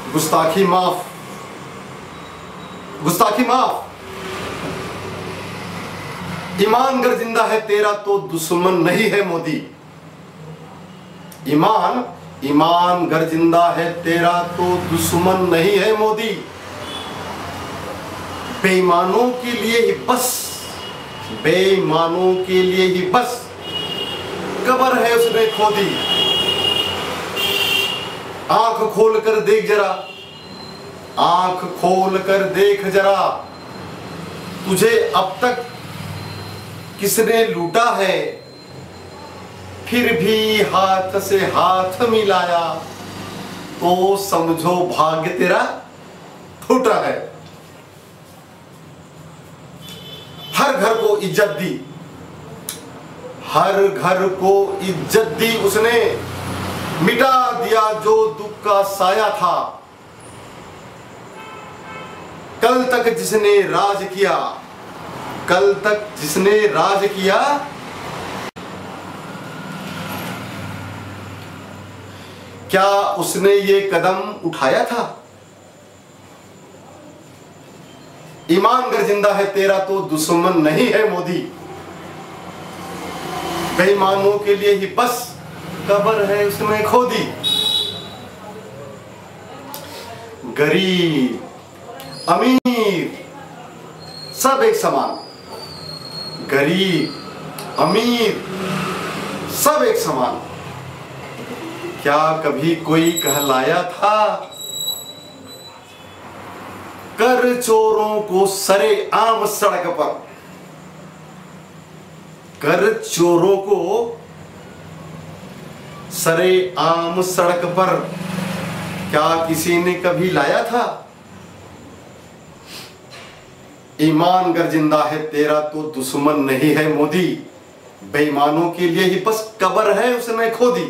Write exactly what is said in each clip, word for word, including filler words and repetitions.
गुस्ताखी माफ, गुस्ताखी माफ। ईमान अगर जिंदा है तेरा तो दुश्मन नहीं है मोदी। ईमान ईमान अगर जिंदा है तेरा तो दुश्मन नहीं है मोदी। बेईमानों के लिए ही बस, बेईमानों के लिए ही बस कब्र है उसने खोदी। आंख खोल कर देख जरा, आंख खोल कर देख जरा, तुझे अब तक किसने लूटा है। फिर भी हाथ से हाथ मिलाया तो समझो भाग्य तेरा फूटा है। हर घर को इज्जत दी, हर घर को इज्जत दी उसने, मिटा दिया जो दुख का साया था। कल तक जिसने राज किया, कल तक जिसने राज किया, क्या उसने ये कदम उठाया था। ईमान अगर जिंदा है तेरा तो दुश्मन नहीं है मोदी। बेईमानों के लिए ही बस कब्र है उसने खोदी। गरीब अमीर सब एक समान, गरीब अमीर सब एक समान। क्या कभी कोई कहलाया था कर चोरों को सरे आम सड़क पर, कर चोरों को सरे आम सड़क पर क्या किसी ने कभी लाया था। ईमान अगर जिंदा है तेरा तो दुश्मन नहीं है मोदी। बेईमानों के लिए ही बस कब्र है उसने खोदी।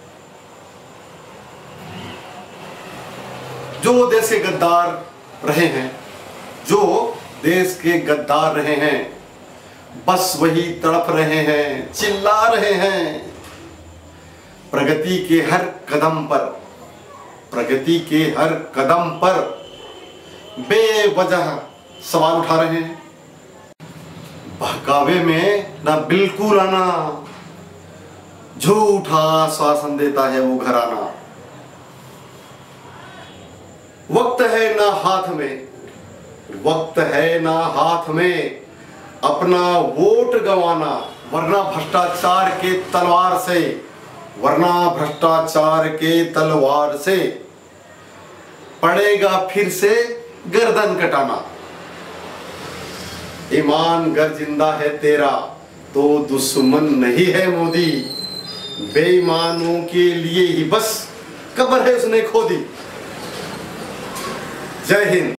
जो देश के गद्दार रहे हैं, जो देश के गद्दार रहे हैं, बस वही तड़प रहे हैं, चिल्ला रहे हैं। प्रगति के हर कदम पर, प्रगति के हर कदम पर बेवजह सवाल उठा रहे हैं। बहकावे में ना बिल्कुल आना, झूठा आश्वासन देता है वो घराना। वक्त है ना हाथ में, वक्त है ना हाथ में अपना वोट गंवाना, वरना भ्रष्टाचार के तलवार से, वरना भ्रष्टाचार के तलवार से पड़ेगा फिर से गर्दन कटाना। ईमान अगर जिंदा है तेरा तो दुश्मन नहीं है मोदी। बेईमानों के लिए ही बस कब्र है उसने खोदी। जय हिंद।